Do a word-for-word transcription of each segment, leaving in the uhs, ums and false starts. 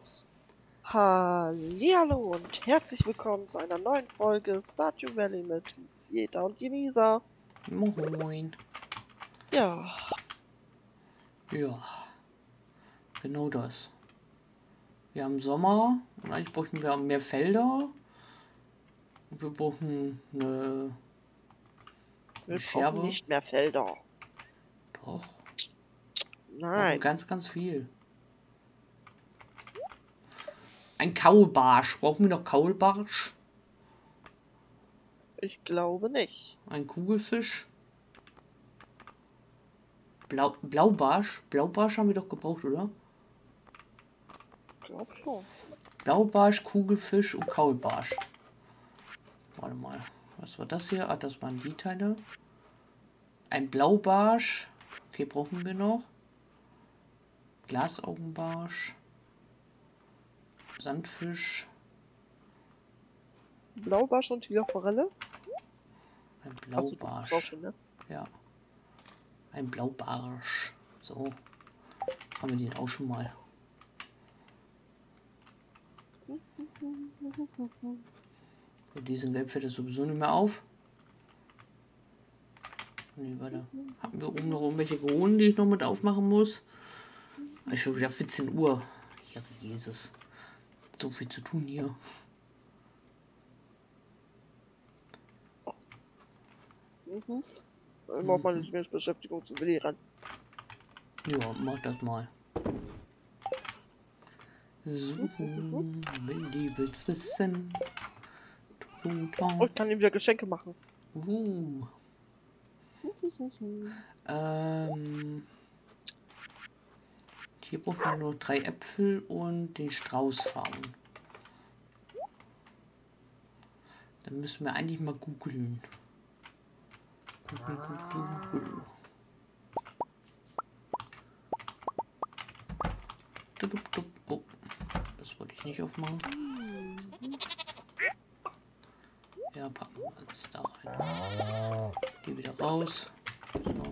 Hallihallo und herzlich willkommen zu einer neuen Folge Stardew Valley mit Jeta und Jenisa. Moin. Ja, Ja, genau das. Wir haben Sommer und eigentlich brauchen wir mehr Felder. Und wir brauchen eine, wir eine brauchen Scherbe. nicht mehr Felder. Doch, wir brauchen Nein, ganz, ganz viel. Ein Kaulbarsch. Brauchen wir noch Kaulbarsch? ich glaube nicht. Ein Kugelfisch? Blau, Blaubarsch? Blaubarsch haben wir doch gebraucht, oder? Ich glaube schon. Blaubarsch, Kugelfisch und Kaulbarsch. Warte mal. Was war das hier? Ah, das waren die Teile. Ein Blaubarsch. Okay, brauchen wir noch. Glasaugenbarsch. Sandfisch. Blaubarsch und Tigerforelle? Ein Achso, du bist auch Blaubarsch. schon, ne? Ja. Ein Blaubarsch. So. Haben wir den auch schon mal. Bei diesem Gelb fällt das sowieso nicht mehr auf. Nee, warte. Haben wir oben noch irgendwelche Kronen, die ich noch mit aufmachen muss? Ist schon wieder vierzehn Uhr. Ja, Jesus. So viel zu tun hier. Mhm. Ich mach mal eine Beschäftigung zu Willi ran. Ja, mach das mal. So, wenn die will's wissen. Oh, ich kann ihm wieder Geschenke machen. Uh. Ähm, hier braucht man nur drei Äpfel und den Strauß fahren. Dann müssen wir eigentlich mal googeln. Google, Google, Google. Dup, dup. Oh, das wollte ich nicht aufmachen. Ja, packen wir alles da rein. Die wieder raus. So.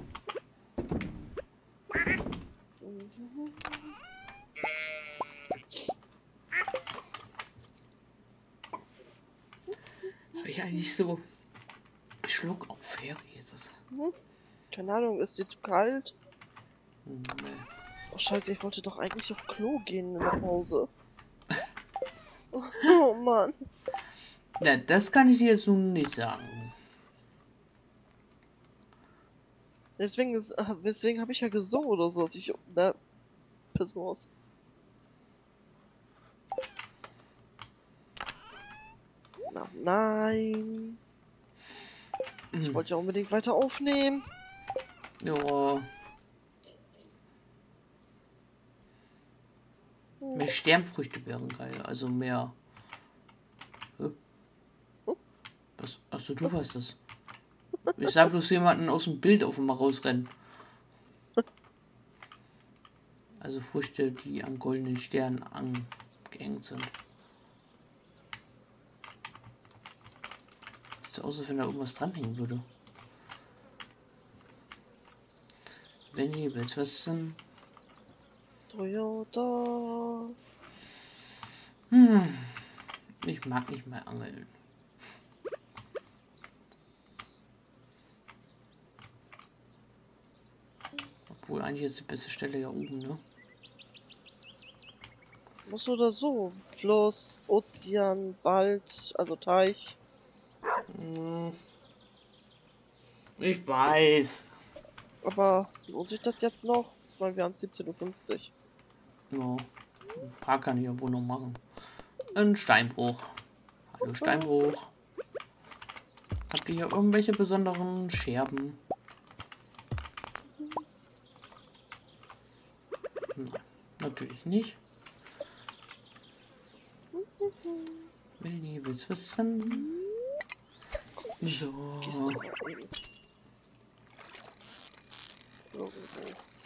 Habe ich eigentlich so Schluck auf her? Jesus. Keine Ahnung, ist dir zu kalt? Nee. Oh scheiße, ich wollte doch eigentlich auf Klo gehen nach Hause. Oh Mann. Ja, das kann ich dir jetzt nun nicht sagen. Deswegen, ist, äh, deswegen habe ich ja gesungen oder so, dass ich da pissen muss. Na, nein. Ich wollte ja unbedingt weiter aufnehmen. Ja. Mehr Sternfrüchte wären geil, also mehr. Hä? Was? Achso, du weißt das. Ich sah bloß jemanden aus dem Bild auf einmal rausrennen. Also Früchte, die an goldenen Sternen angehängt sind. Sieht so aus, als wenn da irgendwas dranhängen würde. Wenn ihr willst wissen. Toyota. Hm. Ich mag nicht mehr angeln. Obwohl eigentlich ist die beste Stelle ja oben, ne? Muss oder so. Fluss, Ozean, Wald, also Teich. Hm. Ich weiß. Aber lohnt sich das jetzt noch? Weil wir haben siebzehn Uhr fünfzig. Ja. Ein paar kann ich ja wohl noch machen. Ein Steinbruch. Hallo Steinbruch. Habt ihr hier irgendwelche besonderen Scherben? Nein, natürlich nicht. Wenn ihr willst wissen. So. Gehst du mal eben. Irgendwo.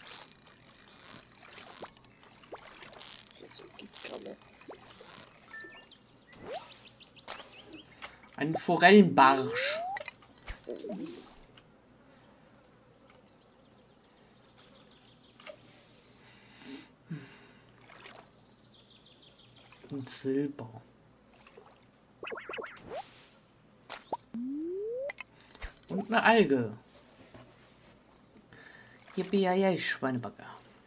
Jetzt die Gießkanne. Ein Forellenbarsch. Und Silber. Und eine Alge. Yippie, ja, ja, Schweinebacke.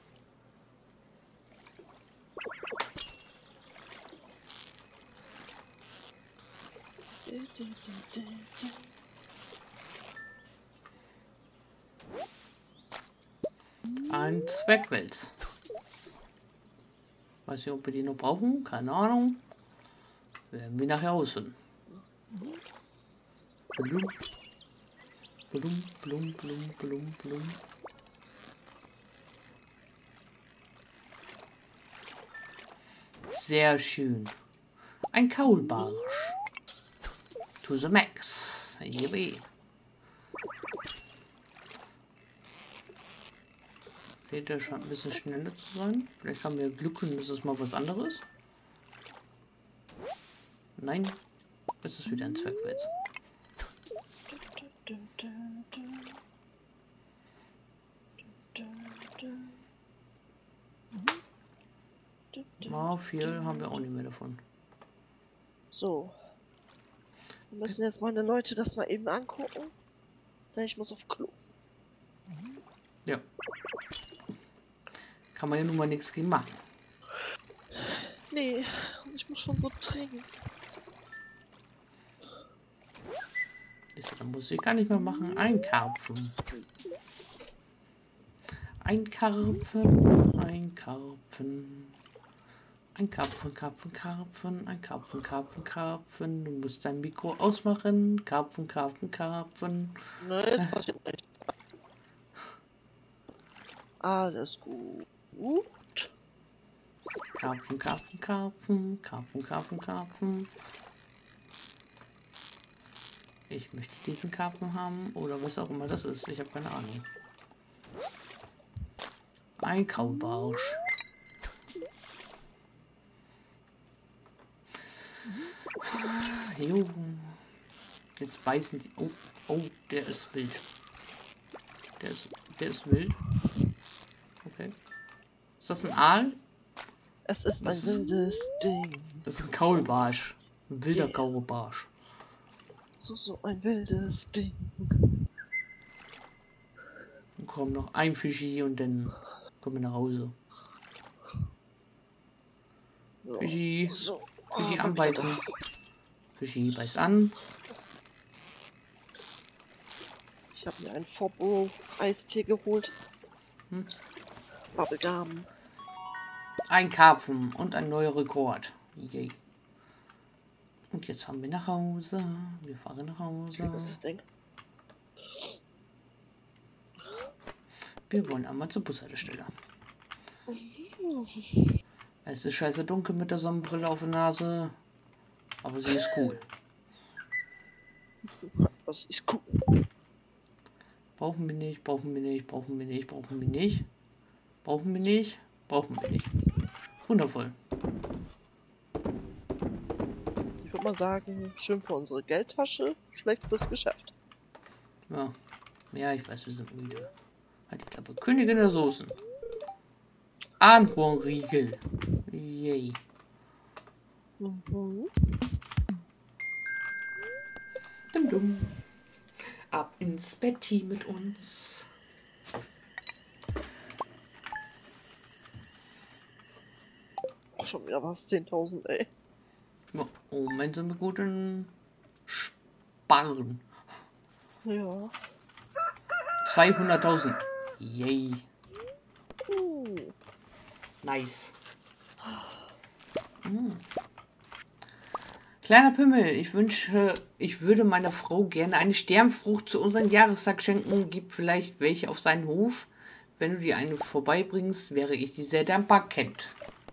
Ein Zwergwels. Weiß nicht, ob wir die noch brauchen. Keine Ahnung. Werden wir nachher ausfinden. Blum. Blum, blum, blum, blum, blum. Sehr schön. Ein Kaulbarsch. To the max. Yippie. Der scheint ein bisschen schneller zu sein. Vielleicht haben wir Glück und das ist mal was anderes. Nein, es ist wieder ein Zwergwels. Oh, viel haben wir auch nicht mehr davon. So. Wir müssen jetzt meine Leute das mal eben angucken. Denn ich muss auf Klo. Ja. Kann man ja nun mal nichts gegen machen. Nee, und ich muss schon so trinken. Dann muss ich gar nicht mehr machen. Ein Karpfen. Ein Karpfen. Ein Karpfen. Ein Karpfen, Karpfen, Karpfen. Ein Karpfen, Karpfen, Karpfen. Du musst dein Mikro ausmachen. Karpfen, Karpfen, Karpfen. Nein, das passiert nicht. Alles gut. Karpfen, Karpfen, Karpfen. Karpfen, Karpfen, Karpfen. Ich möchte diesen Karpfen haben oder was auch immer das ist. Ich habe keine Ahnung. Ein Kaulbarsch. Jo. Jetzt beißen die. Oh, oh, der ist wild. Der ist, der ist wild. Okay. Ist das ein Aal? Es ist Das ein ist, wildes Ding. Das ist ein Kaulbarsch. Ein wilder Yeah. Kaulbarsch. So, so ein wildes Ding. Dann kommt noch ein Fischi und dann kommen wir nach Hause. So. Fischi. So. Fischi Ah, anbeißen. Fischi beißt an. Ich habe mir einen Fobo Eistee geholt. Hm. Bubblegum. Ein Karpfen und ein neuer Rekord. Yay. Und jetzt haben wir nach Hause. Wir fahren nach Hause. Was ist das Ding? Wir wollen einmal zur Bushaltestelle. Es ist scheiße dunkel mit der Sonnenbrille auf der Nase. Aber sie ist cool. Das ist cool. Brauchen wir nicht, brauchen wir nicht, brauchen wir nicht, brauchen wir nicht. Brauchen wir nicht, brauchen wir nicht. Wundervoll. Ich würde mal sagen, schön für unsere Geldtasche, schlecht fürs Geschäft. Ja, ja, ich weiß, wir sind müde. Halt die Klappe. Königin der Soßen. Ahornriegel. Yay. Mhm. Dum dum. Ab ins Betti mit uns. Auch schon wieder was, zehntausend, ey. Ja, im Moment sind wir gut in Sparen. Ja. zweihunderttausend. Yay. Uh. Nice. Hm. Kleiner Pimmel, ich wünsche, ich würde meiner Frau gerne eine Sternfrucht zu unserem Jahrestag schenken. Gibt vielleicht welche auf seinen Hof. Wenn du dir eine vorbeibringst, wäre ich dir sehr dankbar. Kennt.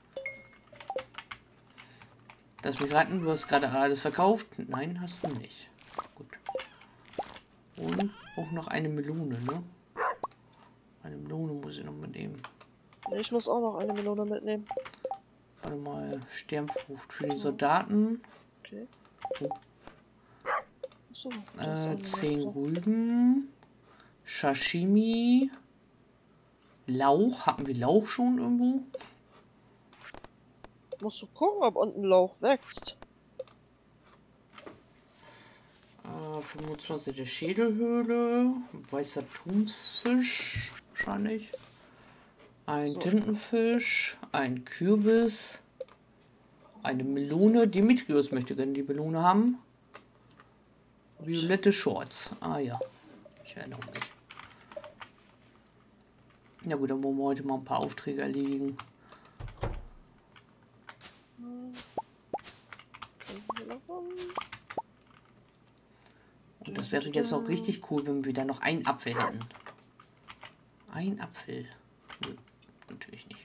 Lass mich raten, du hast gerade alles verkauft. Nein, hast du nicht. Gut. Und auch noch eine Melone, ne? Eine Melone muss ich noch mitnehmen. Ich muss auch noch eine Melone mitnehmen. Warte mal, Sternfrucht für die Soldaten. Okay. Oh. So, Äh, zehn Rüben. Sashimi. Lauch. Hatten wir Lauch schon irgendwo? Musst du gucken, ob unten Lauch wächst. Äh, fünfundzwanzig der Schädelhöhle. Weißer Thunfisch. Wahrscheinlich. Ein So. Tintenfisch. Ein Kürbis. Eine Melone. Dimitrios möchte gerne die Melone haben. Violette Shorts. Ah ja. Ich erinnere mich. Na gut, dann wollen wir heute mal ein paar Aufträge erledigen. Und das wäre jetzt auch richtig cool, wenn wir wieder noch einen Apfel hätten. Ein Apfel. Nö, natürlich nicht.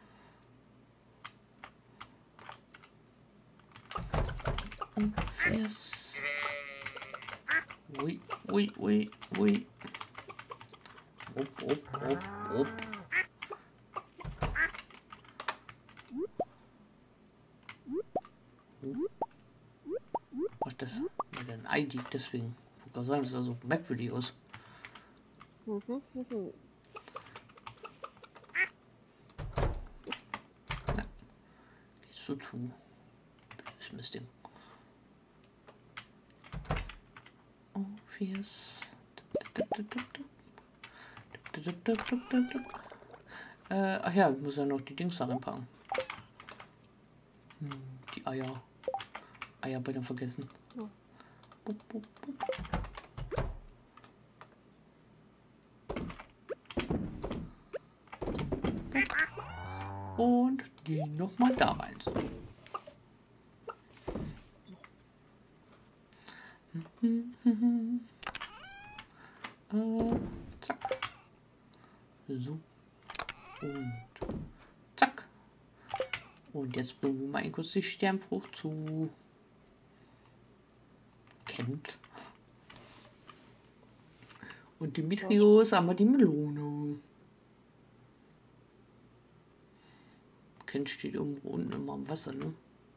Und fürs... Ui, ui, ui, ui. Upp, upp, upp, upp. Was ist das? Weil ein Ei liegt, deswegen. Ich wollte sagen, das sah so merkwürdig aus. Mhm, mhm. Na, gehst du zu. Das Mistding. Oh, fürs... Äh, ach ja, ich muss ja noch die Dings da reinpacken. Hm, die Eier. Eier bei dem vergessen. Ja. Bup, bup, bup. Und die nochmal da rein. So. äh, zack. So. Und zack. Und jetzt bringen wir mal kurz die Sternfrucht zu. Kennt. Und Dimitrios haben wir die Melone. Kennt steht irgendwo unten immer am Wasser, ne?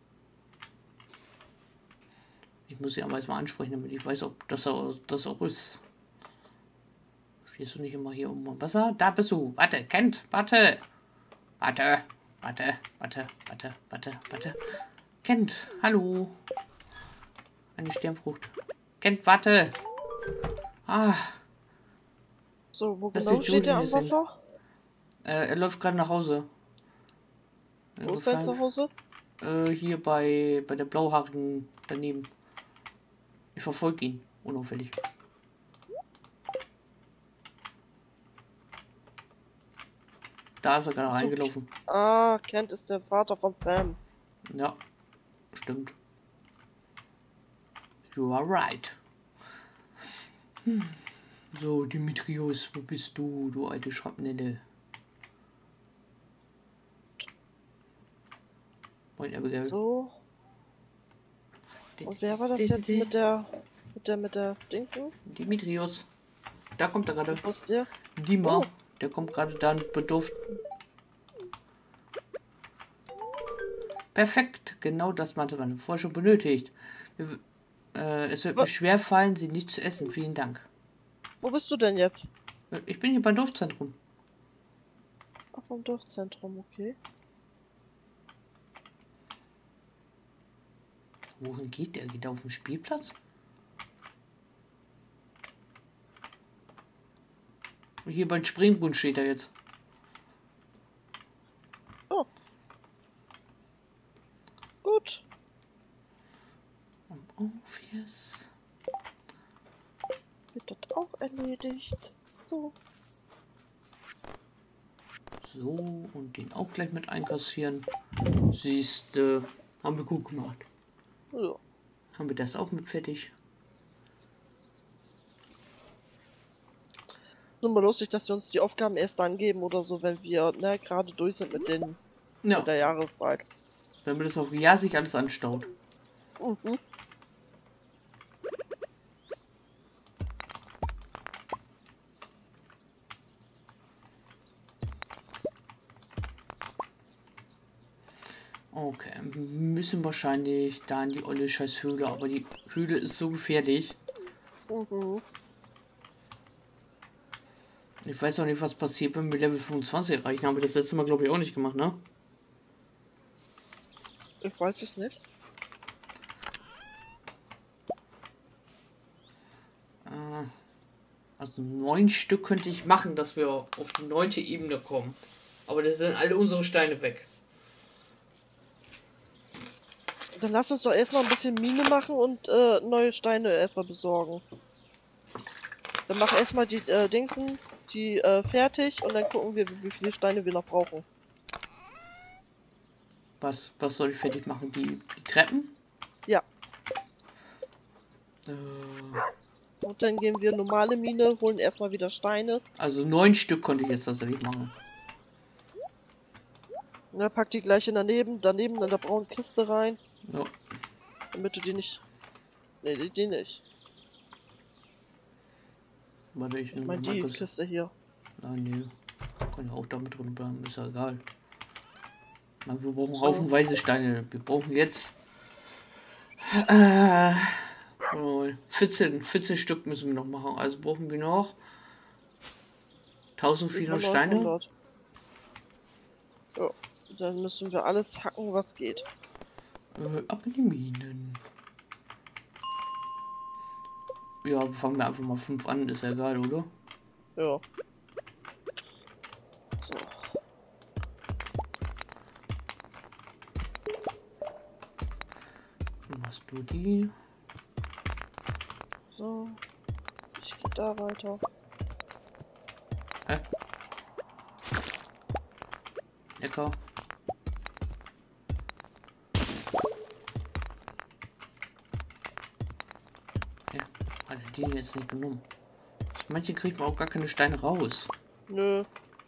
Ich muss sie aber erstmal ansprechen, damit ich weiß, ob das auch, das auch ist. Stehst du nicht immer hier oben am Wasser? Da bist du. Warte, Kent, warte. Warte, warte, warte, warte, warte, warte. Kent, hallo. Eine Sternfrucht. Kent, warte. Ah. So, wo Das genau sieht steht Julian der am jetzt hin. Wasser? Äh, er läuft gerade nach Hause. Wo ist sein Zuhause? Äh, hier bei, bei der Blauhaarigen daneben. Ich verfolge ihn. Unauffällig. Da ist er gerade Ach so. reingelaufen. Ah, Kent ist der Vater von Sam. Ja, stimmt. You are right. Hm. So, Dimitrios, wo bist du, du alte Schrapnelle? Moin, Abigail. So. Und wer war das jetzt mit der, mit der, mit der Dingsen? Dimitrios. Da kommt er gerade. Wo ist der? Dima, Oh. der kommt gerade da und bedurft. Perfekt, genau das hatte man vorher schon benötigt. Wir, äh, es wird Was? mir schwer fallen, sie nicht zu essen. Vielen Dank. Wo bist du denn jetzt? Ich bin hier beim Dorfzentrum. Ach, vom Dorfzentrum, okay. Wohin geht der? Geht er auf den Spielplatz? Und hier beim Springbrunnen steht er jetzt. Oh. Gut. Oh, yes. Wird das auch erledigt. So. So, und den auch gleich mit einkassieren. Siehst du, haben wir gut gemacht. Ja. Haben wir das auch mit fertig? Nur mal lustig, dass sie uns die Aufgaben erst dann geben oder so, wenn wir ne, gerade durch sind mit, den, Ja, mit der Jahreszeit. damit es auch ja sich alles anstaut. Mhm. Okay, müssen wahrscheinlich da in die olle scheiß Höhle, aber die Höhle ist so gefährlich. Mhm. Ich weiß auch nicht, was passiert, wenn wir Level fünfundzwanzig erreichen. Haben wir das letzte Mal, glaube ich, auch nicht gemacht, ne? Ich weiß es nicht. Äh, also neun Stück könnte ich machen, dass wir auf die neunte Ebene kommen. Aber das sind alle unsere Steine weg. Dann lass uns doch erstmal ein bisschen Mine machen und äh, neue Steine erstmal besorgen. Dann mach erstmal die äh, Dingsen, die äh, fertig und dann gucken wir, wie, wie viele Steine wir noch brauchen. Was, was soll ich fertig machen? Die, die Treppen? Ja. Äh, Und dann gehen wir normale Mine, holen erstmal wieder Steine. also neun Stück konnte ich jetzt tatsächlich machen. Und dann pack die gleich in daneben, daneben in der braunen Kiste rein. Ja. Damit du die nicht... Ne, die, die nicht. Warte, ich Ich nehme meine mal die kurz. Kiste hier. Ah, nee. Kann ja auch damit drin bleiben, ist ja egal. Na, wir brauchen So. haufenweise Steine. Wir brauchen jetzt äh, vierzehn, vierzehn Stück müssen wir noch machen. Also brauchen wir noch eintausendvierhundert Steine. neunhundert. Ja, dann müssen wir alles hacken, was geht. Äh, ab in die Minen. Ja, fangen wir einfach mal fünf an, ist ja egal, oder? Ja. So. Dann machst du die. So. Ich gehe da weiter. Hä? Lecker. Ja, hat er die jetzt nicht genommen. Manche kriegt man auch gar keine Steine raus. Nö.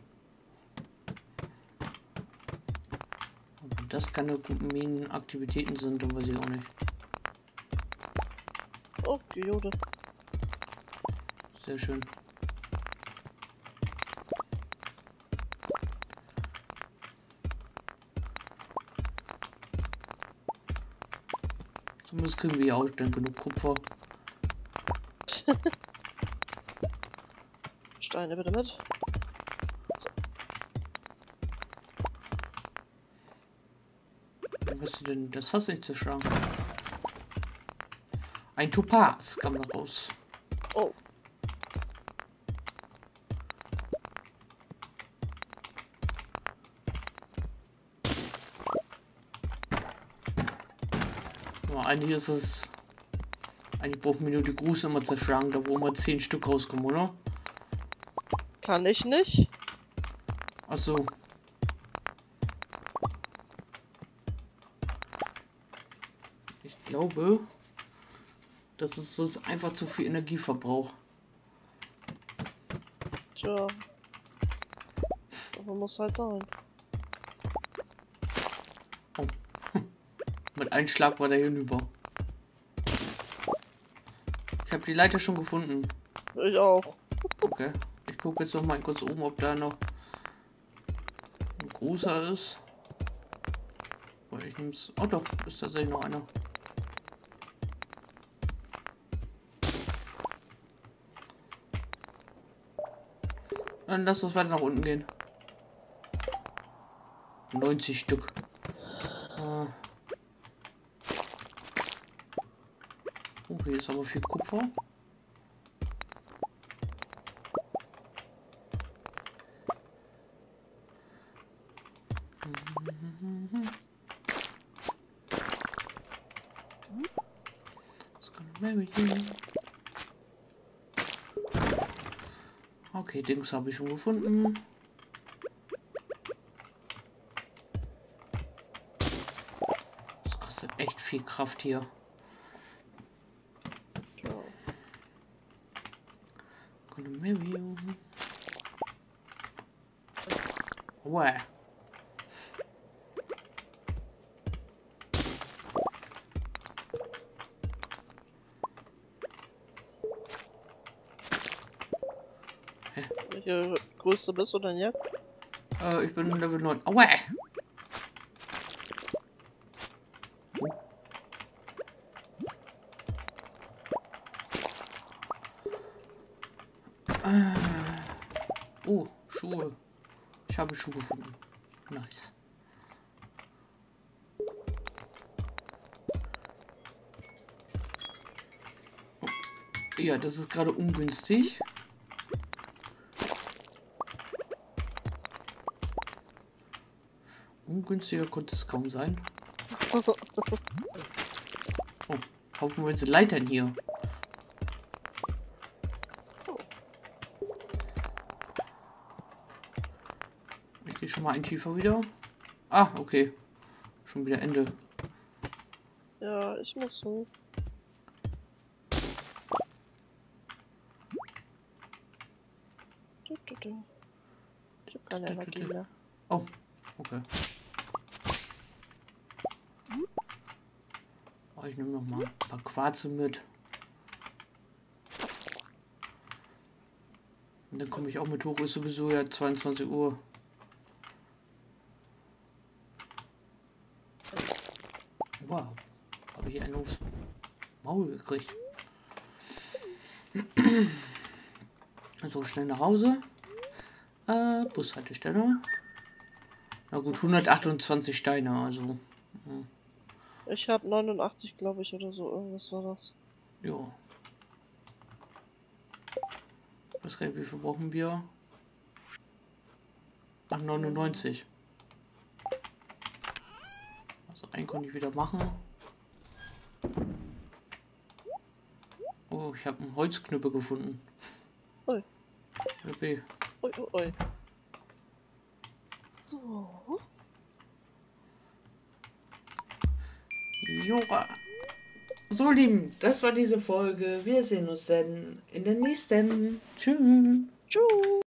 Ob das keine guten Minenaktivitäten sind, dann weiß ich auch nicht. Oh, Geode. Sehr schön. Zumindest kriegen wir ja auch dann genug Kupfer. Steine bitte mit. Was hast du denn? Das hast du nicht zerschlagen. Ein Topaz kam da raus. Oh. Ja, eigentlich ist es. Eigentlich brauchen wir nur die Gruß immer zerschlagen, da wo immer zehn Stück rauskommen, oder? Kann ich nicht. Achso. Ich glaube, das ist, das ist einfach zu viel Energieverbrauch. Tja. Aber muss halt sein. Oh. Mit einem Schlag war der hinüber. Ich habe die Leiter schon gefunden. Ich auch. Okay. Ich gucke jetzt noch mal kurz oben, ob da noch ein großer ist. Weil ich nehm's. Oh doch, ist tatsächlich noch einer. Dann lass uns weiter nach unten gehen. neunzig Stück. Ah. Oh, hier ist aber viel Kupfer. Okay, Dings habe ich schon gefunden. Das kostet echt viel Kraft hier. Ja. Wow. Welche Größe bist du denn jetzt? Äh, ich bin Level neun. Aua! Oh. Ah. Oh, Schuhe. Ich habe Schuhe gefunden. Nice. Ja, das ist gerade ungünstig. Ungünstiger konnte es kaum sein. Oh, haufenweise Leitern hier. Ich gehe schon mal ein tiefer wieder. Ah, okay. Schon wieder Ende. Ja, ich muss so. Du, du, du. Ich hab keine Energie mehr. Oh, okay. Oh, ich nehme noch mal ein paar Quarze mit. Und dann komme ich auch mit hoch. Ist sowieso ja zweiundzwanzig Uhr. Wow. Habe ich einen aufs Maul gekriegt. So, schnell nach Hause. Äh, Bushaltestelle. Na gut, hundertachtundzwanzig Steine, also. Ja. Ich habe neunundachtzig, glaube ich, oder so. Irgendwas war das. Ja. Was kann ich, wie viel brauchen wir? Ach, neunundneunzig. Also einen konnte ich wieder machen. Oh, ich habe einen Holzknüppel gefunden. Ui. Okay. Ui, ui, ui. So. Jura. So, Lieben, das war diese Folge. Wir sehen uns dann in der nächsten. Tschüss. Tschüss.